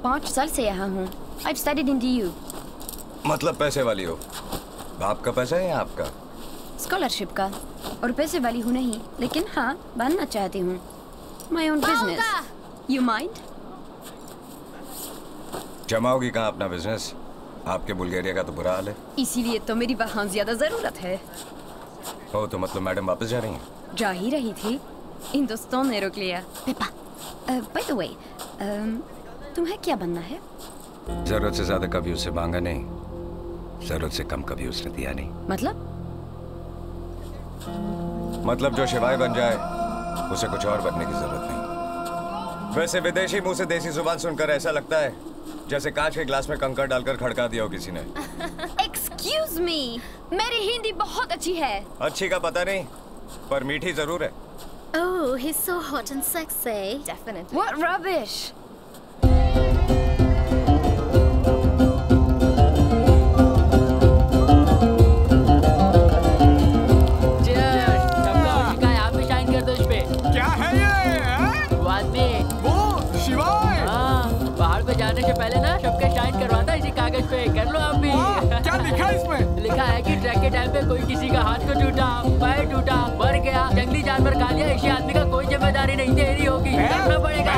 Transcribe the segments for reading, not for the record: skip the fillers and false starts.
5 साल से यहाँ हूँ। I've studied in DU. मतलब पैसे वाली हो? बाप का पैसा है या आपका? स्कॉलरशिप का। और पैसे वाली हूँ नहीं, लेकिन हाँ बनना चाहती हूँ। My own business. You mind? जमाओगी कहाँ अपना बिजनेस? आपके बुल्गारिया का तो बुरा हाल है। इसीलिए तो मेरी वहाँ ज्यादा जरूरत है। हो तो मतलब मैडम वापस जा रही हैं? जा ही रही थी, हिंदुस्तान ने रोक लिया। पेपा, by the way, तुम्हें क्या बनना है? जरूरत से ज्यादा कभी उससे मांगा नहीं, जरूरत से कम कभी उसने दिया नहीं। मतलब जो शिवाय बन जाए उसे कुछ और बनने की जरूरत नहीं। वैसे विदेशी मुंह से देसी जुबान सुनकर ऐसा लगता है जैसे कांच के ग्लास में कंकड़ डालकर खड़का दिया हो किसी ने। Excuse me, मेरी हिंदी बहुत अच्छी है। अच्छी का पता नहीं, पर मीठी जरूर है। Oh, he's so hot and sexy. Definitely. What rubbish! जाने से पहले ना सबके साइन करवाता इसी कागज पे। कर लो आप भी। क्या लिखा है इसमें? लिखा है कि ट्रैक के टाइम पे कोई किसी का हाथ को टूटा, पैर टूटा, मर गया, जंगली जानवर खा लिया, इसी आदमी का कोई जिम्मेदारी नहीं तेरी होगी। करना पड़ेगा।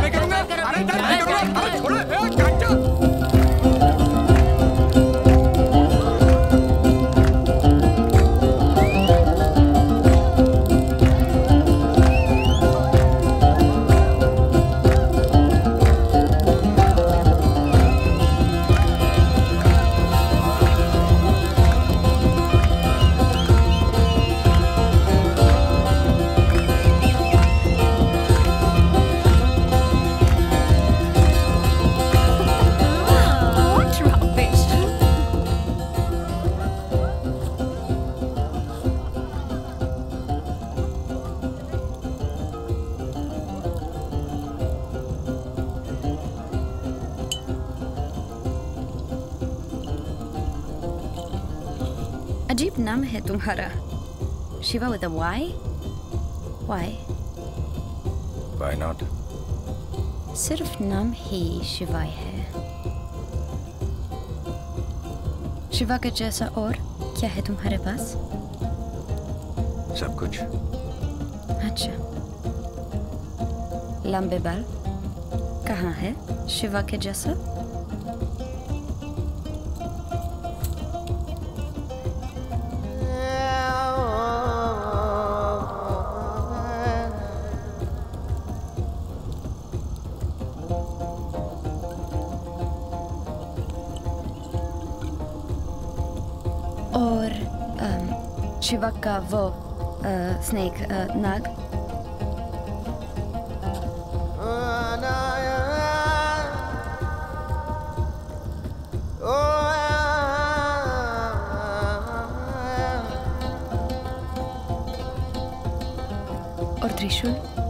अजीब नाम है तुम्हारा, Shiva with a Y? Why? Why not? सिर्फ नाम ही शिवाय है। शिवा के जैसा और क्या है तुम्हारे पास? सब कुछ। अच्छा, लंबे बाल कहाँ है शिवा के जैसा? और शिवा का वो स्नेक नाग। और त्रिशूल?